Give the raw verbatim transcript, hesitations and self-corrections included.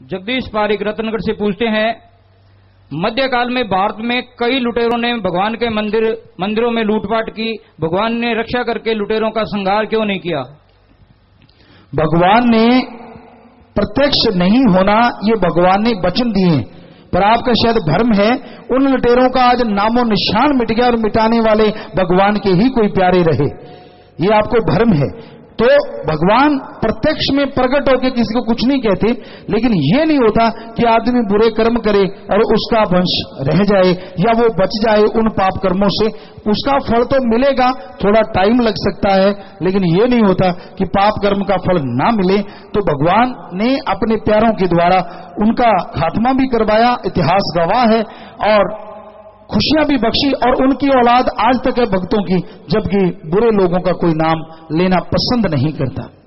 जगदीश पारिक रतनगढ़ से पूछते हैं, मध्यकाल में भारत में कई लुटेरों ने भगवान के मंदिर मंदिरों में लूटपाट की, भगवान ने रक्षा करके लुटेरों का संहार क्यों नहीं किया? भगवान ने प्रत्यक्ष नहीं होना, ये भगवान ने वचन दिए, पर आपका शायद भ्रम है। उन लुटेरों का आज नामो निशान मिट गया और मिटाने वाले भगवान के ही कोई प्यारे रहे, ये आपको भ्रम है। तो भगवान प्रत्यक्ष में प्रकट होकर किसी को कुछ नहीं कहते, लेकिन यह नहीं होता कि आदमी बुरे कर्म करे और उसका वंश रह जाए या वो बच जाए उन पाप कर्मों से। उसका फल तो मिलेगा, थोड़ा टाइम लग सकता है, लेकिन यह नहीं होता कि पाप कर्म का फल ना मिले। तो भगवान ने अपने प्यारों के द्वारा उनका खात्मा भी करवाया, इतिहास गवाह है, और खुशियां भी बख्शी, और उनकी औलाद आज तक है भक्तों की, जबकि बुरे लोगों का कोई नाम लेना पसंद नहीं करता।